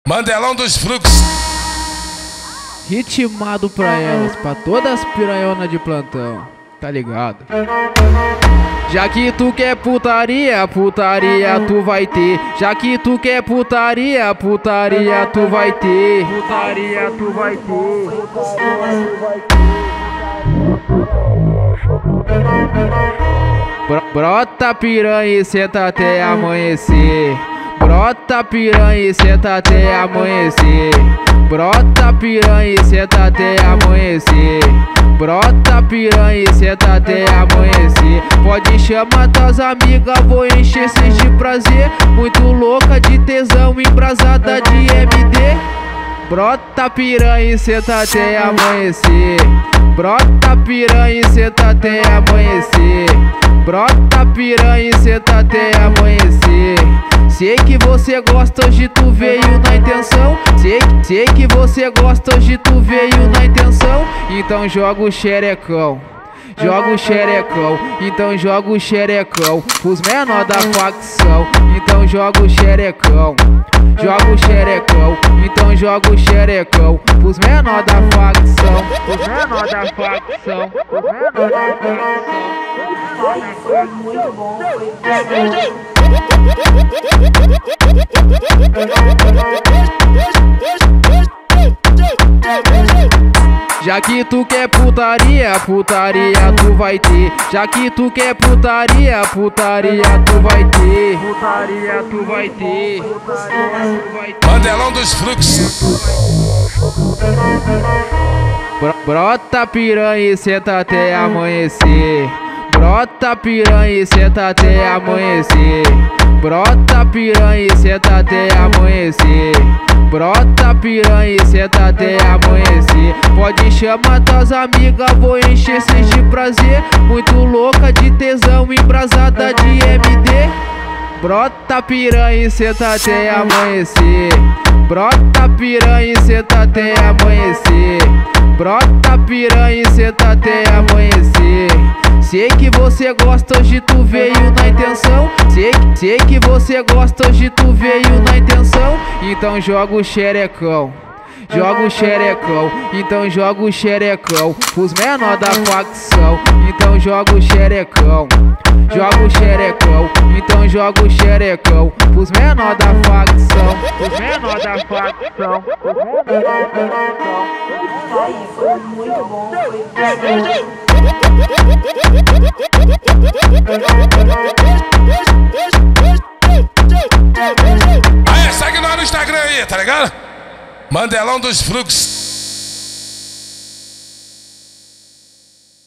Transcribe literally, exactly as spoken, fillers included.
Mandelão dos Fluxos. Ritmado pra elas, pra todas as piranhonas de plantão, tá ligado? Já que tu quer putaria, putaria tu vai ter. Já que tu quer putaria, putaria tu vai ter. Putaria tu vai ter. Brota piranha e senta até amanhecer. Brota piranha e senta até amanhecer. Brota piranha e senta até amanhecer. Brota piranha e senta até amanhecer. Pode chamar tuas amigas, vou encher cês de prazer. Muito louca de tesão, embrasada de M D. Brota piranha e senta até amanhecer. Brota piranha e senta até amanhecer. Brota piranha e senta até amanhecer. Sei que você gosta, hoje tu veio na intenção. Sei, sei que você gosta, hoje tu veio na intenção. Então joga o xerecão, joga o xerecão. Então joga o xerecão pros menor da facção. Então joga o xerecão, joga o xerecão. Então joga o xerecão pros menor da facção. Pros menor da facção, pros menor da facção. Foi muito bom. Já que tu quer putaria, putaria tu vai ter. Já que tu quer putaria, putaria tu vai ter. Putaria tu vai ter. Mandelão dos Fluxos. Brota piranha e senta até amanhecer. Brota piranha e senta até amanhecer. Brota piranha e senta até amanhecer. Brota piranha e senta até amanhecer. Pode chamar tuas amigas, vou encher cês de prazer. Muito louca de tesão, embrasada de M D. Brota piranha e senta até amanhecer. Brota piranha e senta até amanhecer. Brota piranha e senta até amanhecer. Sei que você gosta, hoje tu veio na intenção. Sei, sei que você gosta, hoje tu veio na intenção. Então joga o xerecão, joga o xerecão. Então joga o xerecão pros menor da facção. Então joga o xerecão, joga o xerecão. Então joga o xerecão pros menor da facção. Pros menor da facção, pros menor da facção. Foi muito bom. Aí, segue nós no Instagram aí, tá ligado? Mandelão dos Fluxos.